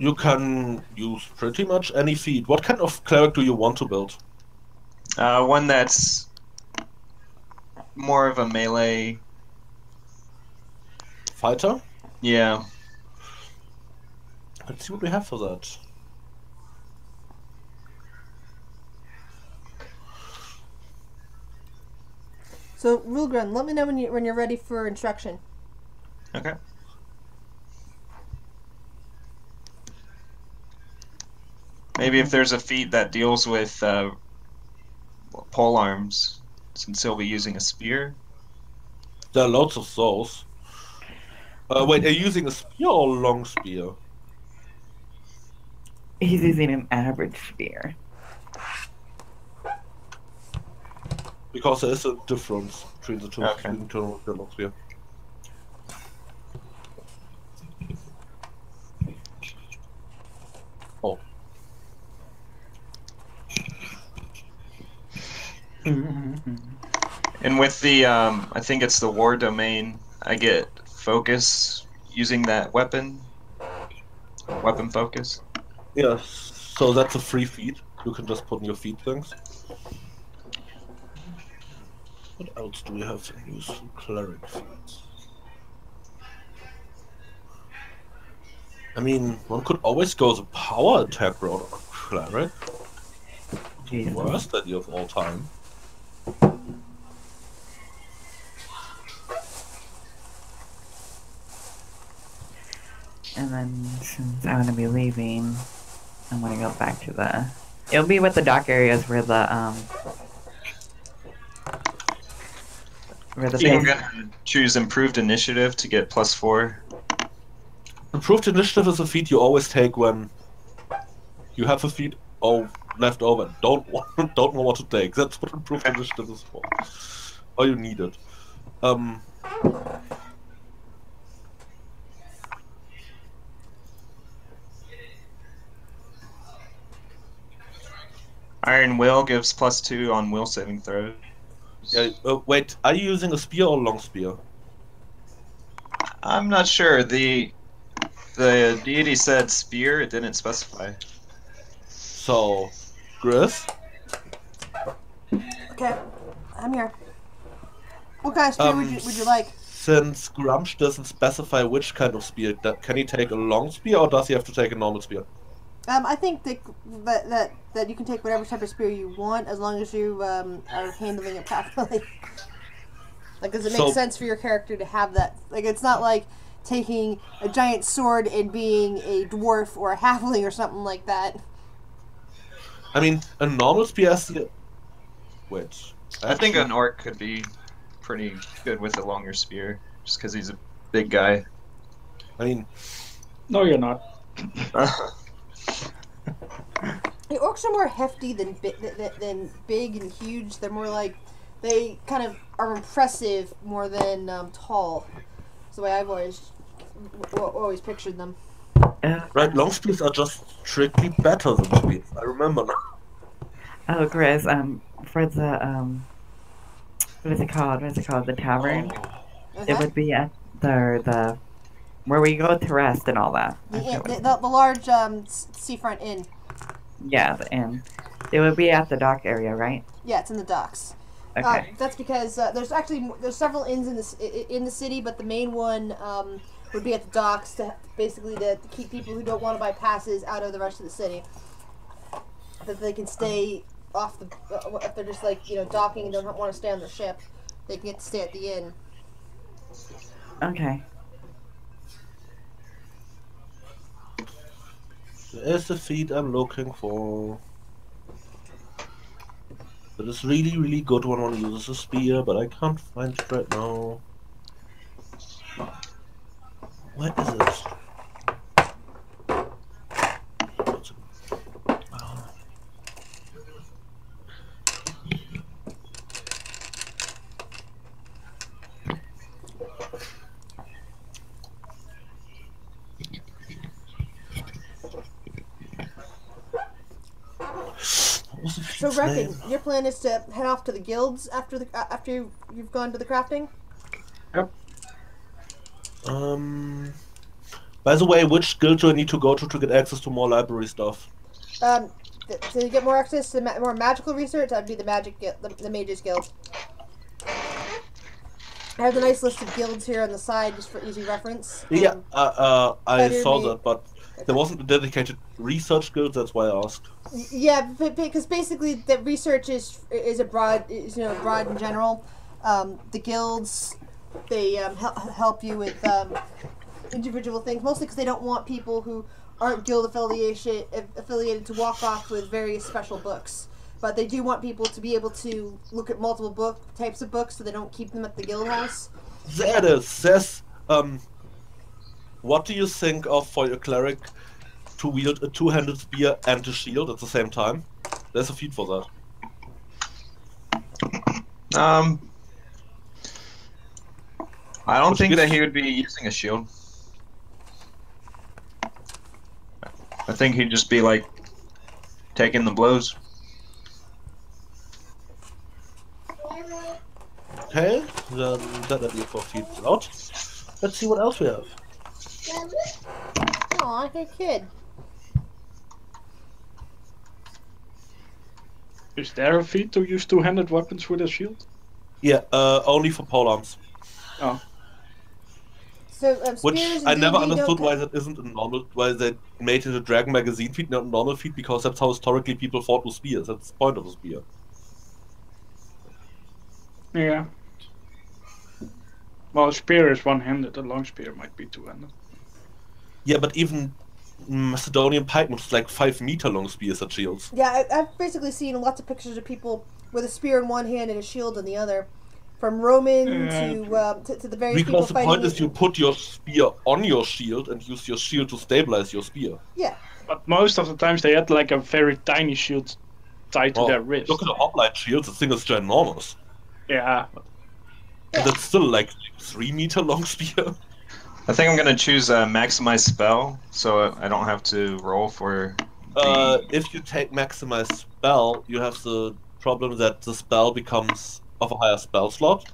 You can use pretty much any feat. What kind of cleric do you want to build? One that's more of a melee. Fighter? Yeah. Let's see what we have for that. So, Rulgren, let me know when you're ready for instruction. Okay. Maybe if there's a feat that deals with pole arms, since he'll be using a spear. There are lots of those. Wait, are you using a spear or a long spear? He's using an average spear. Because there is a difference between the two, Okay. between the and the long spear. Oh. And with the, I think it's the war domain, I get focus using that weapon. Weapon focus. Yes, so that's a free feat. You can just put in your feat things. What else do we have in use for cleric feats? I mean, one could always go the power attack route on cleric. Jesus. Worst idea of all time. And then since I'm gonna be leaving, I'm gonna go back to the. It'll be with the dock areas where the I'm base. gonna choose improved initiative to get +4. Improved initiative is a feat you always take when you have a feat left over and don't know what to take. That's what improved initiative is for. Or you need it. Iron Will gives +2 on will saving throws. Yeah. Wait, are you using a spear or a long spear? I'm not sure. The deity said spear. It didn't specify. So, Gris? Okay, I'm here. What kind of spear would you like? Since Grumsh doesn't specify which kind of spear, can he take a long spear or does he have to take a normal spear? I think that you can take whatever type of spear you want as long as you are handling it properly. Like, does it make sense for your character to have that? Like, it's not like taking a giant sword and being a dwarf or a halfling or something like that. I mean, a normal spear has the... Wait. I think an orc could be pretty good with a longer spear, just because he's a big guy. I mean... No, you're not. The orcs are more hefty than big and huge. They're more like... They kind of are impressive more than tall. That's the way I've always pictured them. Right, long spears are just strictly better than spears. I remember now. Oh, Gris, for the what is it called? What is it called? The tavern. It would be at the where we go to rest and all that. The large seafront inn. Yeah, the inn. It would be at the dock area, right? Yeah, it's in the docks. Okay. That's because there's several inns in the city, but the main one would be at the docks to keep people who don't want to buy passes out of the rest of the city. That they can stay off the if they're just docking and don't want to stay on the ship, they can get to stay at the inn. Okay. There's the feat I'm looking for. But it's really, really good when one uses a spear, but I can't find it right now. Where is it? So, Reckon, your plan is to head off to the guilds after you've gone to the crafting? Yep. By the way, which guild do I need to go to get access to more library stuff? To get more access to more magical research, that'd be the magic guild, the Mages Guild. I have a nice list of guilds here on the side just for easy reference. Yeah, I saw me- that, but there wasn't a dedicated research guild. That's why I asked. Yeah, because basically the research is a broad, broad in general. The guilds, they help you with individual things, mostly because they don't want people who aren't guild affiliated to walk off with various special books. But they do want people to be able to look at multiple types of books, so they don't keep them at the guild house. There it is. Says, what do you think of for your cleric to wield a two-handed spear and a shield at the same time? There's a feat for that. I don't think that he would be using a shield. I think he'd just be like taking the blows. Okay, then that idea for feet is out. Let's see what else we have. Aw, good kid. Is there a feat to use two-handed weapons with a shield? Yeah, only for polearms. Oh. So, Which spears I and never D&D understood don't why that isn't a normal, why they made it a Dragon Magazine feat, not a normal feat, because that's how historically people fought with spears. That's the point of a spear. Yeah. Well, a spear is one-handed, a long spear might be two-handed. Yeah, but even Macedonian pikemen was like 5-meter long spears at shields. Yeah, I've basically seen lots of pictures of people with a spear in one hand and a shield in the other. From Roman to the various people Because the fighting. point is you put your spear on your shield and use your shield to stabilize your spear. Yeah. But most of the times they had like a very tiny shield tied to their wrist. Look at the hoplite shield, the thing is ginormous. Yeah. And it's still like 3-meter long spear. I think I'm gonna choose maximize spell, so I don't have to roll for. If you take maximize spell, you have the problem that the spell becomes of a higher spell slot.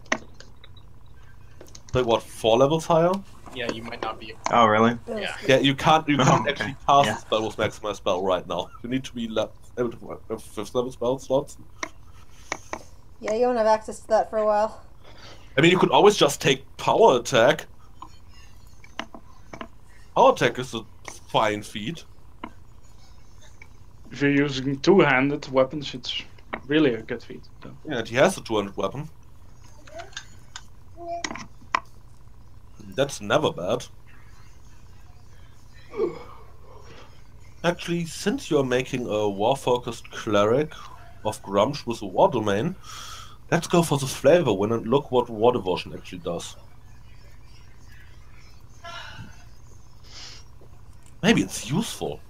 Like what, 4 levels higher? Yeah, you might not be. Oh, really? Yeah. Yeah, you can't okay. actually cast Yeah. a spell with maximize spell right now. You need to be able to have 5th level spell slots. Yeah, you won't have access to that for a while. I mean, you could always just take power attack. Power attack is a fine feat. If you're using two-handed weapons, it's really a good feat. So. Yeah, and he has a 200 weapon. That's never bad. Actually, since you're making a war-focused cleric of Grumsh with a war domain, let's go for the flavor win and look what war devotion actually does. Maybe it's useful.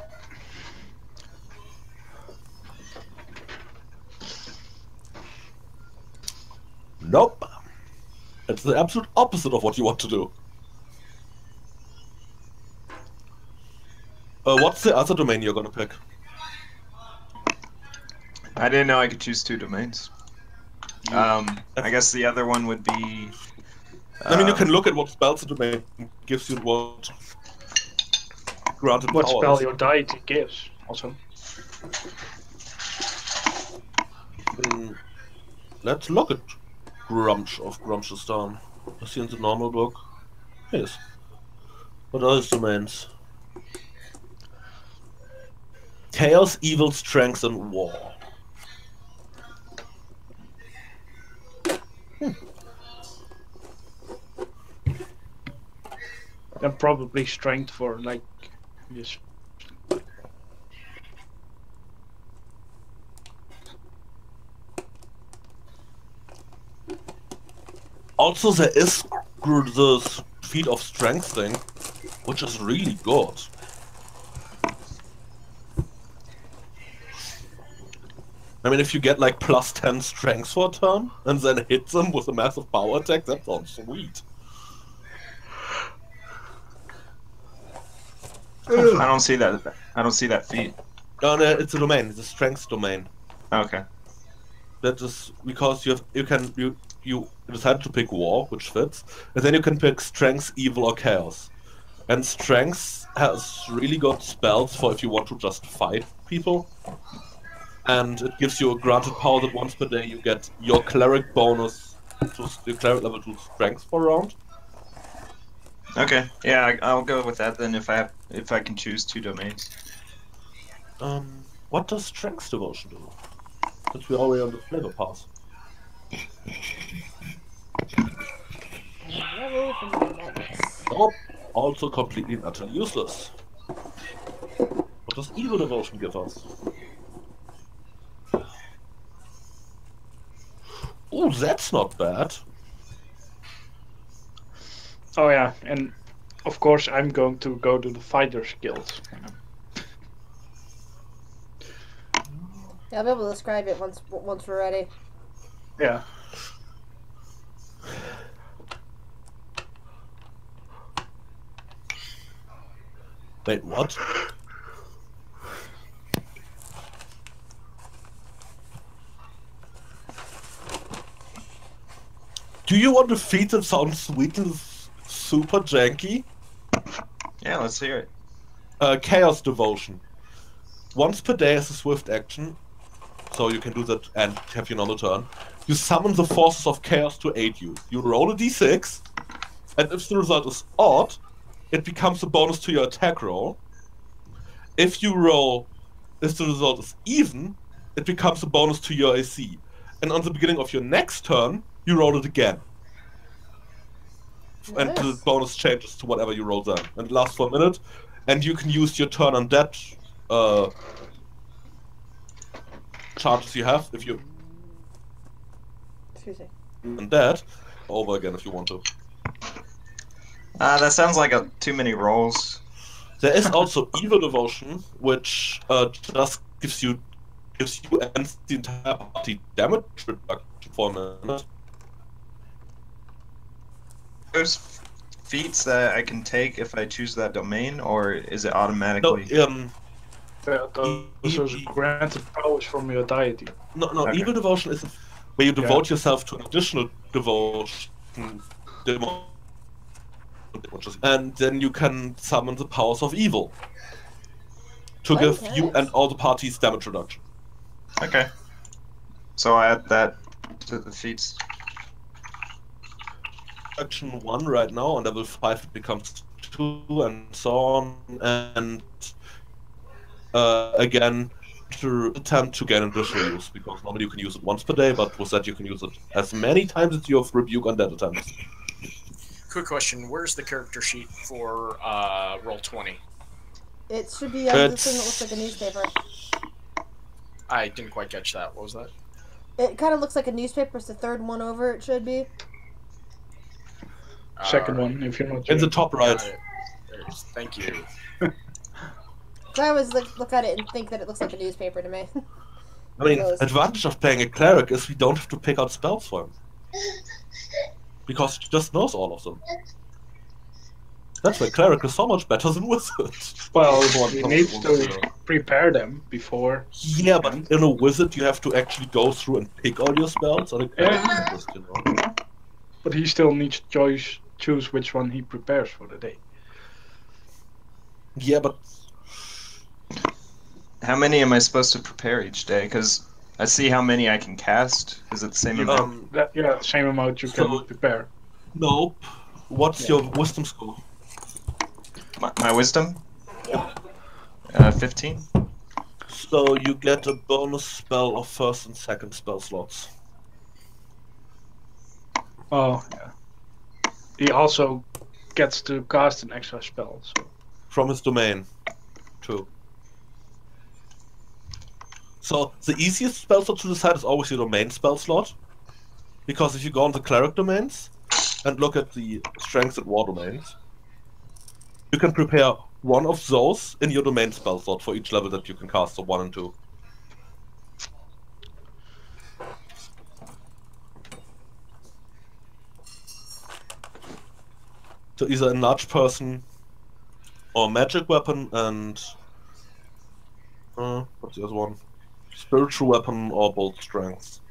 Nope. It's the absolute opposite of what you want to do. What's the other domain you're gonna pick? I didn't know I could choose 2 domains. I guess the other one would be. I mean, you can look at what spells the domain gives you and what granted What power spell is. your deity gives, also. Let's look at Grumsh of Grumshistan. Is he in the normal book? Yes. What are his domains? Chaos, evil, strength, and war. Then probably strength for like this. Also, there is the feat of strength thing, which is really good. I mean, if you get like plus 10 strength for a turn, and then hit them with a massive power attack, that sounds sweet. I don't see that. I don't see that feat. No, no, it's a domain. It's a strength domain. Okay. That is because you decide to pick war, which fits, and then you can pick strength, evil, or chaos. And Strength has really good spells for if you want to just fight people. And it gives you a granted power that once per day you get your cleric bonus to your cleric level to Strength for a round. Okay, yeah, I'll go with that then if I can choose 2 domains. What does Strength Devotion do? Since we're already on the flavor pass. Level from the madness. Nope. Also completely and utterly useless. What does Evil Devotion give us? Oh, that's not bad. Oh yeah, and of course I'm going to go to the Fighters Guild. Yeah, I'll be able to describe it once we're ready. Yeah. Wait, what? Do you want a feat that sounds sweet and super janky? Yeah, let's hear it. Chaos Devotion. Once per day as a swift action, so you can do that and have your normal turn. You summon the forces of chaos to aid you. You roll a d6, and if the result is odd, it becomes a bonus to your attack roll. If the result is even, it becomes a bonus to your AC. And on the beginning of your next turn, you roll it again. Nice. And the bonus changes to whatever you roll then. And it lasts for a minute, and you can use your turn on that charges you have if you Excuse me. and that over again if you want to. That sounds like too many rolls. There is also Evil Devotion, which just gives you and the entire party damage reduction for a minute. Those feats that I can take if I choose that domain, or is it No, automatically? Those are granted powers from your deity. no, Okay. Evil Devotion is where you devote yourself to an additional devotion, and then you can summon the powers of evil to give you Okay. and all the parties damage reduction. Okay. So I add that to the feats. Action 1 right now, on level 5 it becomes 2, and so on, and again, to attempt to gain additional use, because normally you can use it once per day, but with that you can use it as many times as you have rebuke undead attempts. Quick question: where's the character sheet for Roll20? It should be on the It's- thing that looks like a newspaper. I didn't quite catch that. What was that? It kind of looks like a newspaper. It's the third one over. It should be. Second Alright, one, if you're not In the sure. top got right. it. There's- Thank you. So I always look at it and think that it looks like a newspaper to me. I mean, Those. advantage of playing a cleric is we don't have to pick out spells for him. Because he just knows all of them. That's why cleric is so much better than wizard. Well, One you comes need to to one. prepare them before. Yeah, but in a wizard you have to actually go through and pick all your spells. And Yeah. just, you know. But he still needs to choose which one he prepares for the day. Yeah, but How many am I supposed to prepare each day? Because I see how many I can cast. Is it the same amount? That same amount you can So- prepare. nope. What's your wisdom score? My wisdom? 15? So you get a bonus spell of first and second spell slots. Oh, yeah. He also gets to cast an extra spell. So. From his domain, too. So the easiest spell slot to decide is always your domain spell slot. Because if you go on the cleric domains and look at the strength and war domains, you can prepare one of those in your domain spell slot for each level that you can cast, so 1 and 2. So either enlarge person or magic weapon and what's the other one? Spiritual weapon or bolt strength.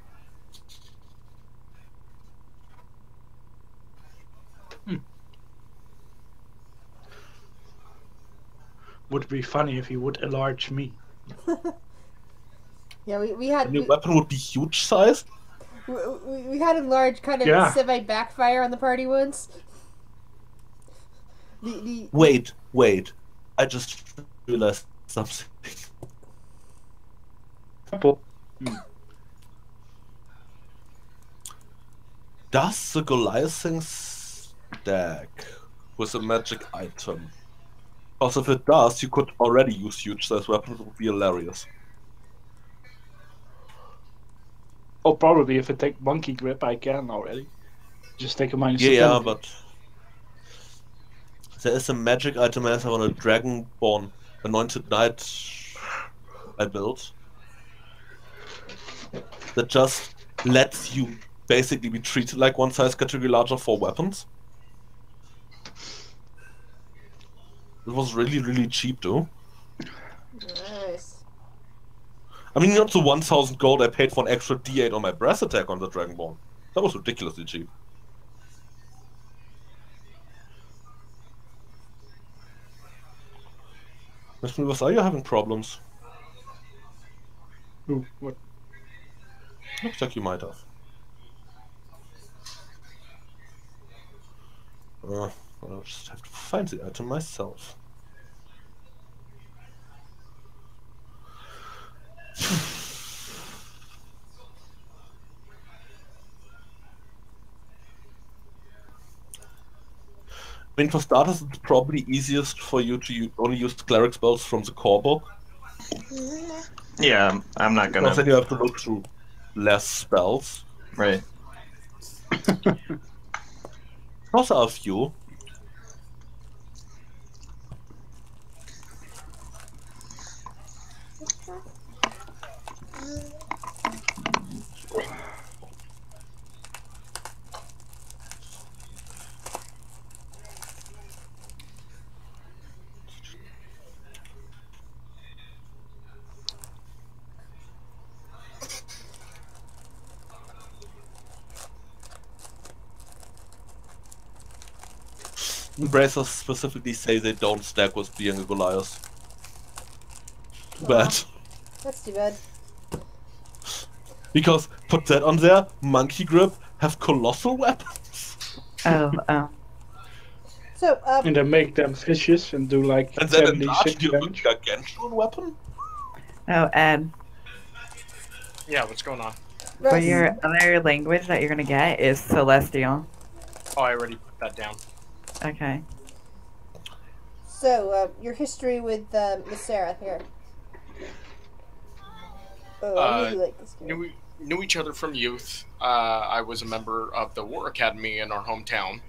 would be funny if he would enlarge me. Yeah, we had And your weapon would be huge sized? we had enlarged kind of Yeah. semi-backfire on the party once. Wait. I just realized something. Apple. Does the Goliath thing stack with a magic item? Because if it does, you could already use huge size weapons, it would be hilarious. Oh, probably if I take monkey grip, I can already. Just take a minus. Yeah, penalty. but there is a magic item I have on a Dragonborn Anointed Knight I built that just lets you basically be treated like one size category larger for weapons. It was really cheap though. Nice. I mean, not the 1,000 gold I paid for an extra D8 on my breast attack on the Dragonborn. That was ridiculously cheap. Mr. Milvers, are you having problems? Ooh, what? Looks like you might have. I'll just have to find the item myself. I mean, for starters, it's probably easiest for you to only use cleric spells from the core book. Yeah, I'm not Because gonna. then you have to look through less spells. Right. Also a few. Bracers specifically say they don't stack with being a Goliath. Too bad. That's too bad. Because, put that on there, Monkey Grip have colossal weapons. Oh, So, And then make them vicious and do like And then 76 enlarge you a damage. gargantuan weapon? Ed, Yeah, what's going on? for Russ, your other language that you're gonna get is Celestial. Oh, I already put that down. Okay. so your history with Miss Sarah here. Oh, I really like this game. Knew each other from youth. I was a member of the War Academy in our hometown.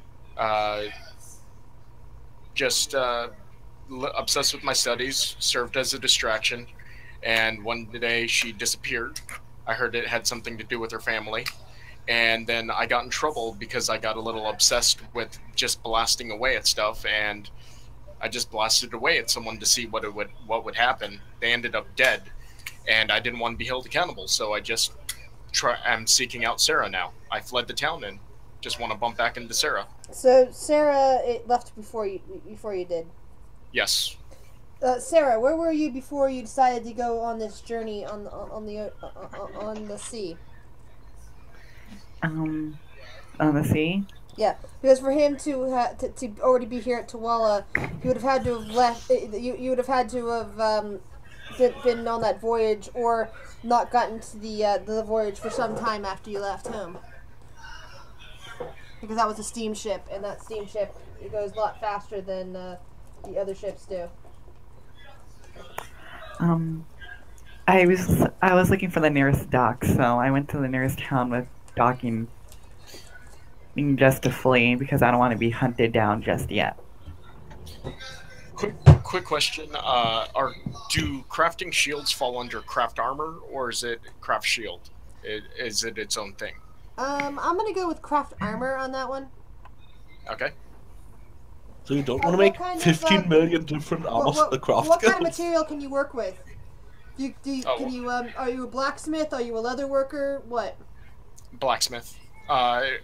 Just obsessed with my studies, served as a distraction, and one day she disappeared. I heard it had something to do with her family, and then I got in trouble because I got a little obsessed with just blasting away at stuff, and I just blasted away at someone to see what would happen. They ended up dead, and I didn't want to be held accountable, so I just I'm seeking out Sarah now. I fled the town and just want to bump back into Sarah. So Sarah, it left before you did. Yes. Sarah, where were you before you decided to go on this journey on the sea? On the sea. Yeah, because for him to already be here at Tawala, he would have had to have left. You would have had to have been on that voyage or not gotten to the voyage for some time after you left home. Because that was a steamship, and that steamship it goes a lot faster than the other ships do. I was looking for the nearest dock, so I went to the nearest town with docking, just to flee because I don't want to be hunted down just yet. Quick question: do crafting shields fall under craft armor, or is it craft shield? Is it its own thing? I'm gonna go with craft armor on that one. Okay. So you don't want to What make kind of, 15 million different armors in the craft what kind of guilds? material can you work with? Are you a blacksmith? Are you a leather worker? What? Blacksmith. I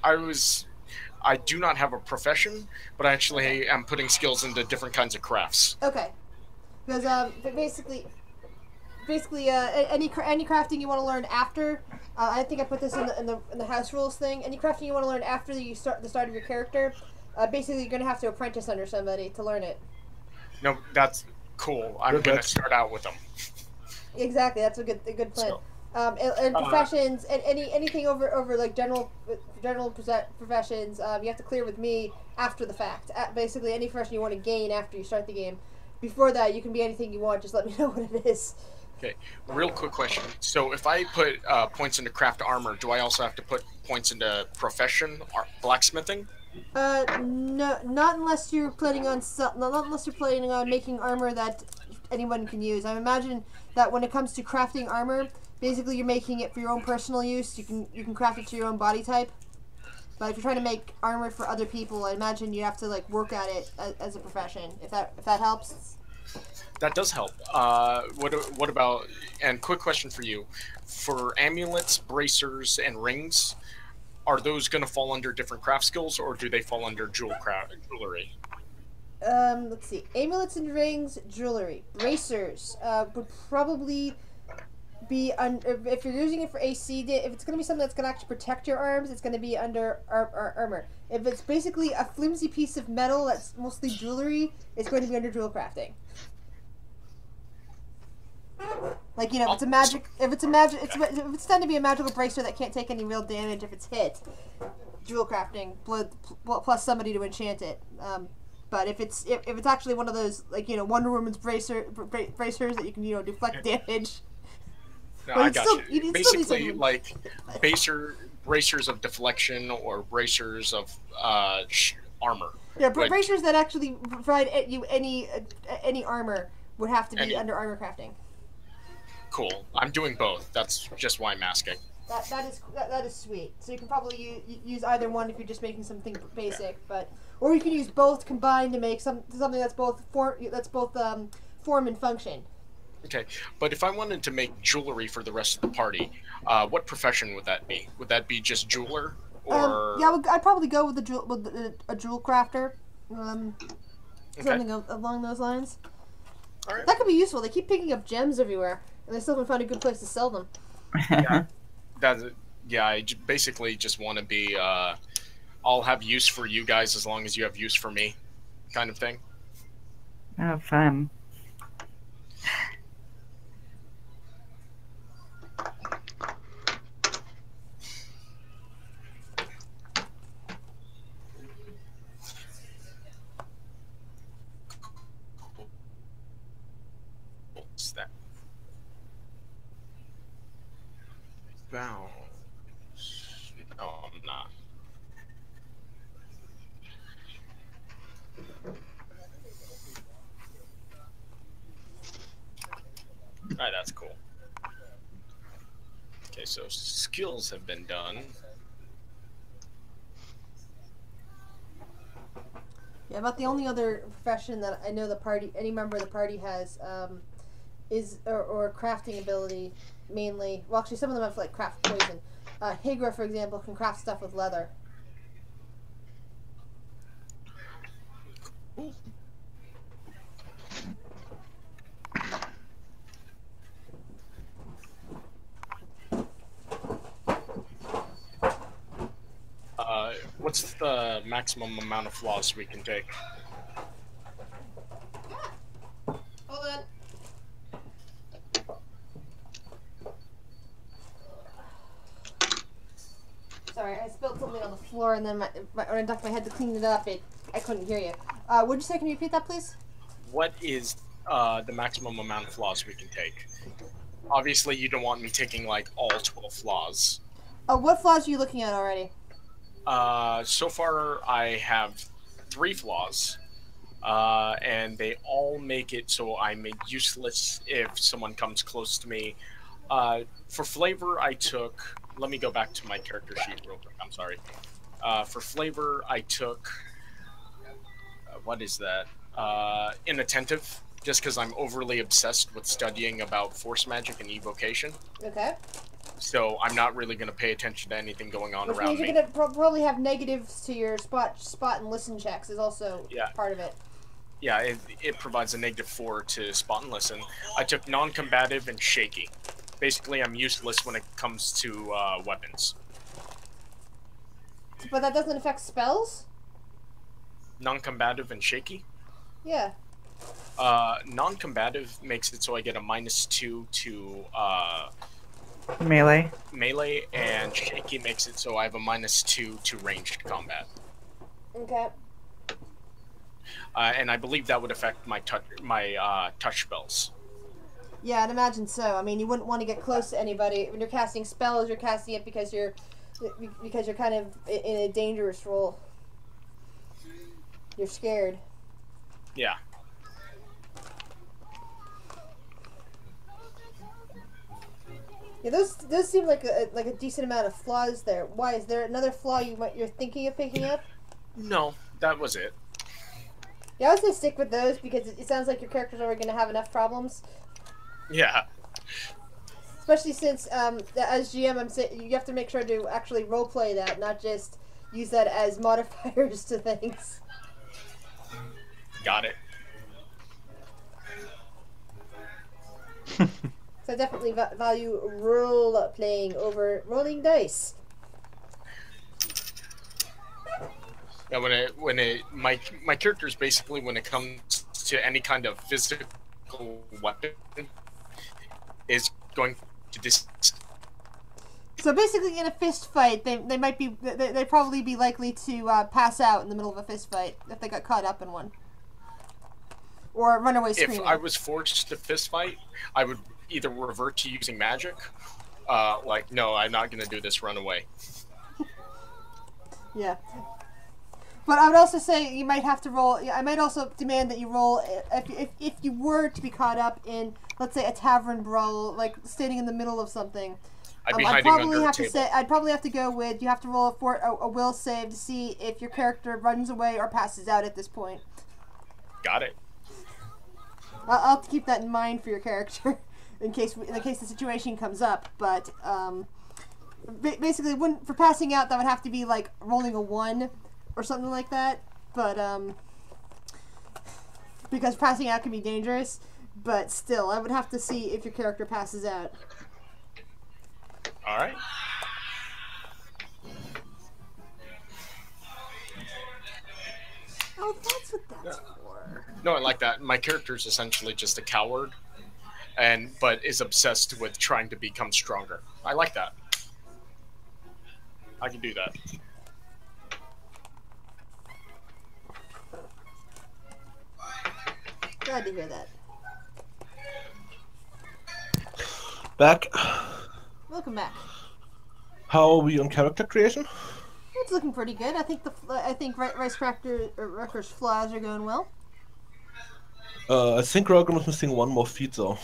do not have a profession, but I actually am putting skills into different kinds of crafts. Okay. Because basically, any crafting you want to learn after. I think I put this in the house rules thing. Any crafting you want to learn after you start the start of your character, basically you're gonna have to apprentice under somebody to learn it. No, that's cool. I'm gonna start out with them. Exactly, that's a good plan. So, and professions and anything over like general professions, you have to clear with me after the fact. Basically, any profession you want to gain after you start the game. Before that, you can be anything you want. Just let me know what it is. Okay, real quick question. So if I put points into craft armor, do I also have to put points into profession or blacksmithing? No, not unless you're planning on making armor that anyone can use. I imagine that when it comes to crafting armor, basically you're making it for your own personal use. You can craft it to your own body type. But if you're trying to make armor for other people, I imagine you have to like work at it as a profession. If that helps. That does help. What about? And quick question for you: for amulets, bracers, and rings, are those going to fall under different craft skills, or do they fall under jewelry? Let's see. Amulets and rings, jewelry, bracers would probably be if you're using it for AC. If it's going to be something that's going to actually protect your arms, it's going to be under armor. If it's basically a flimsy piece of metal that's mostly jewelry, it's going to be under jewel crafting. Like, you know, if it's done to be a magical bracer that can't take any real damage if it's hit, jewel crafting plus somebody to enchant it. But if it's actually one of those, like, you know, Wonder Woman's bracers that you can, you know, deflect damage. No, I got you. Basically, like bracers of deflection or bracers of armor. Yeah, bracers that actually provide you any armor would have to be under armor crafting. Cool. I'm doing both. That's just why I'm asking. That is sweet. So you can probably use either one if you're just making something basic, or you can use both combined to make something that's both form and function. Okay, but if I wanted to make jewelry for the rest of the party, what profession would that be? Would that be just jeweler, or? Yeah, I'd probably go with a jewel crafter, something along those lines. All right. That could be useful. They keep picking up gems everywhere, and they still haven't found a good place to sell them. Yeah, I basically just want to be. I'll have use for you guys as long as you have use for me, kind of thing. Oh, fun. What's that? Bounce. No, I'm not. Alright, that's cool. Okay, so skills have been done. Yeah, about the only other profession that I know any member of the party has, is or crafting ability mainly. Well, actually, some of them have like craft poison. Higra, for example, can craft stuff with leather. What's the maximum amount of flaws we can take? Hold on. Sorry, I spilled something on the floor, and then when I ducked my head to clean it up, I couldn't hear you. What'd you say? Can you repeat that, please? What is the maximum amount of flaws we can take? Obviously, you don't want me taking like all 12 flaws. What flaws are you looking at already? So far, I have 3 flaws, and they all make it so I'm useless if someone comes close to me. For flavor, I took. Let me go back to my character sheet real quick. I'm sorry. For flavor, I took. What is that? Inattentive, just because I'm overly obsessed with studying about force magic and evocation. Okay. So I'm not really going to pay attention to anything going on around me. You're going to probably have negatives to your spot and listen checks is also part of it. Yeah, it provides a -4 to spot and listen. I took non-combative and shaky. Basically, I'm useless when it comes to weapons. But that doesn't affect spells? Non-combative and shaky? Yeah. Non-combative makes it so I get a -2 to Melee. melee, and shaky makes it so I have a -2 to ranged combat. Okay. And I believe that would affect my touch spells. Yeah, I'd imagine so. I mean, you wouldn't want to get close to anybody when you're casting spells. You're casting it because you're kind of in a dangerous role. You're scared. Yeah. Yeah, those seem like a decent amount of flaws there. Why is there another flaw you're thinking of picking up? No, that was it. Yeah, I would say stick with those because it sounds like your characters are going to have enough problems. Yeah. Especially since, as GM, I'm saying you have to make sure to actually roleplay that, not just use that as modifiers to things. Got it. So I definitely value role playing over rolling dice. Yeah, my characters basically, when it comes to any kind of physical weapon, is going to So basically, in a fist fight, they'd probably be likely to pass out in the middle of a fist fight if they got caught up in one, or run away screaming. If I was forced to fist fight, I would either revert to using magic, like, no, I'm not going to do this, run away. Yeah. But I would also say you might have to roll. I might also demand that you roll if you were to be caught up in, let's say, a tavern brawl, like standing in the middle of something. I'd be I'd hiding probably under a have table. to say I'd probably have to go with you have to roll a will save to see if your character runs away or passes out at this point. Got it. I'll have to keep that in mind for your character in case the situation comes up. But basically, for passing out, that would have to be like rolling a 1 or something like that. But because passing out can be dangerous. But still, I would have to see if your character passes out. All right. Oh, that's what that's for. No, I like that. My character is essentially just a coward, but is obsessed with trying to become stronger. I like that. I can do that. Glad to hear that. Back. Welcome back. How are we on character creation? It's looking pretty good. I think Rice Cracker's flaws are going well. I think Rogan was missing one more feat though.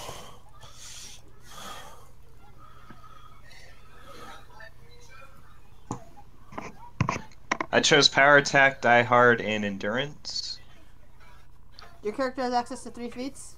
I chose power attack, die hard, and endurance. Your character has access to 3 feats.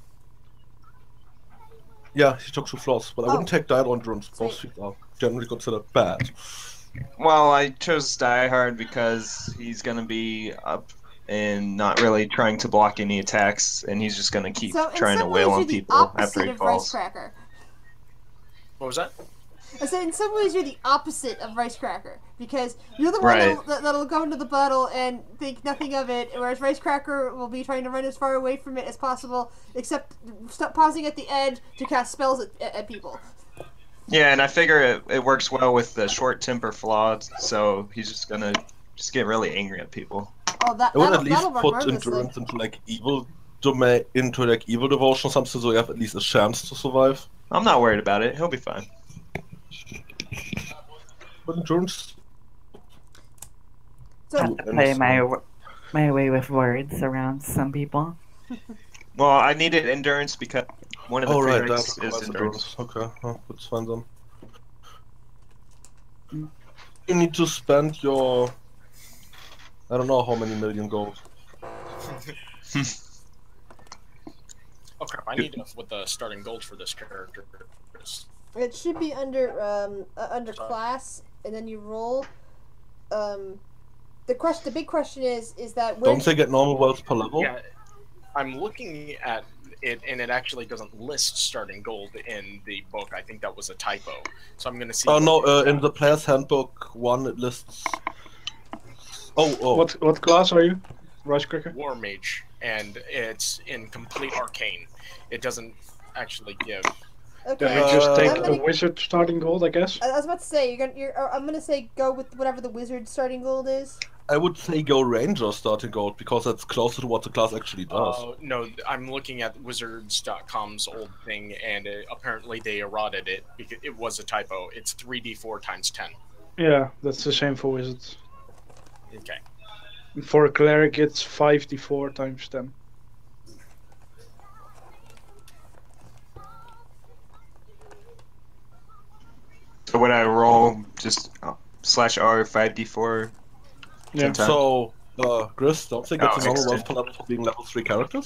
Yeah, he took 2 flaws, but I wouldn't take diet or endurance. Both Sweet. feats are generally considered bad. Well, I chose die hard because he's gonna be up and not really trying to block any attacks, and he's just gonna keep So in trying to some wail ways, on you're the people after opposite he of Rice falls. Cracker. What was that? I said in some ways you're the opposite of Rice Cracker because you're the one Right. that'll go into the battle and think nothing of it, whereas Rice Cracker will be trying to run as far away from it as possible, except stop pausing at the edge to cast spells at people. Yeah, and I figure it works well with the short temper flaw, so he's just gonna get really angry at people. Oh, I would at that'll least work put marvelously. endurance into like evil domain, into like evil devotion or something, so you have at least a chance to survive. I'm not worried about it. He'll be fine. But endurance, So Have to play my way with words around some people. Well, I needed endurance because one of the oh right, prereqs that is requires endurance. endurance. Okay, well, that's fine then. You need to spend your, I don't know how many million gold. Oh crap! I need what the starting gold for this character is. it should be under class, and then you roll. The big question is that when Don't they get normal wealth per level? Yeah, I'm looking at it, and it actually doesn't list starting gold in the book. I think that was a typo. So I'm going to see. Oh no, in the player's handbook 1 it lists. Oh. What class are you, Ricecracker? War Mage, and it's in complete arcane. It doesn't actually give. Okay. Then we just take I'm the gonna- wizard starting gold, I guess. I was about to say I'm gonna say go with whatever the wizard starting gold is. I would say go Ranger starting gold because that's closer to what the class actually does. No, I'm looking at Wizards.com's old thing, and apparently they eroded it because it was a typo. It's 3d4 times 10. Yeah, that's the same for wizards. Okay. For a cleric, it's 5d4 times 10. So when I roll, just /R 5d4. Yeah. Ten. So, Gris, don't think it's Oh, a normal okay. wealth per level for being level 3 characters?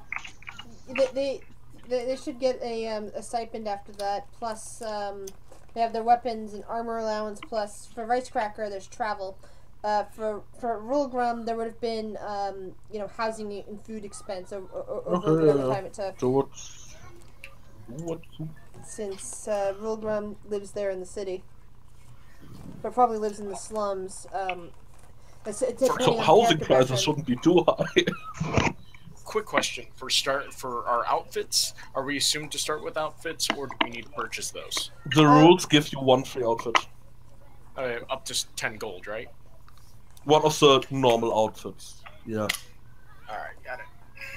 They should get a stipend after that. Plus, they have their weapons and armor allowance. Plus, for Ricecracker, there's travel. For Rulgrim, there would have been housing and food expense over whatever time it took. So what? Since Rulgrim lives there in the city, but probably lives in the slums. Depending So on housing character prices background. shouldn't be too high. Quick question for our outfits. Are we assumed to start with outfits, or do we need to purchase those? The rules give you 1 free outfit. Up to 10 gold, right? One of the normal outfits. Yeah. All right, got it.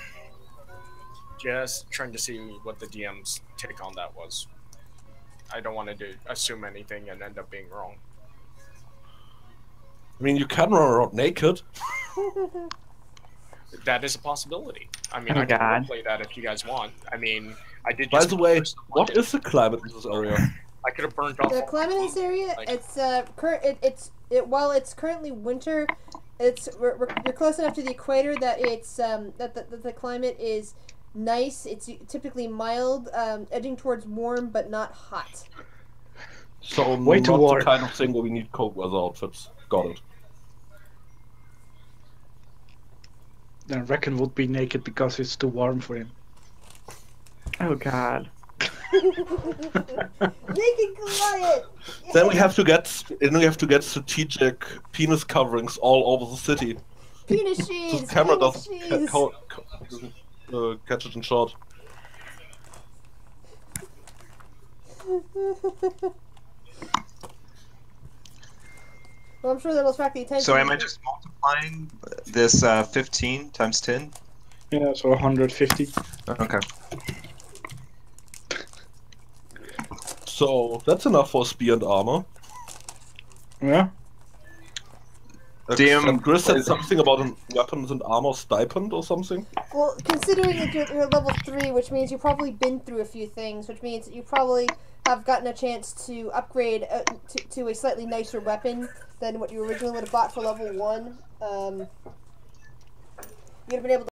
Just trying to see what the DM's take on that was. I don't want to assume anything and end up being wrong. I mean, you can run around naked. That is a possibility. I mean, Oh, I can God. play that if you guys want. I mean, I did. By just the way, first what one. is the climate in this area? I could have burned off. The climate in this area, Like- it's while it's currently winter, we're close enough to the equator that it's that the climate is nice. It's typically mild, edging towards warm, but not hot. So Way too not warm. the kind of thing where we need cold weather outfits. Got it. Then Reckon would be naked because it's too warm for him. Oh God. Naked Goliath. Then we have to get strategic penis coverings all over the city. penis So the cheese. camera Penis doesn't catch it in short. Well, I'm sure that'll attract the attention. So am I just multiplying this 15 times 10? Yeah, so 150. Okay. So that's enough for spear and armor. Yeah. DM And Chris said something about a weapons and armor stipend or something. Well, considering that you're level 3, which means you've probably been through a few things, which means that you probably have gotten a chance to upgrade to a slightly nicer weapon than what you originally would have bought for level 1. You'd have been able to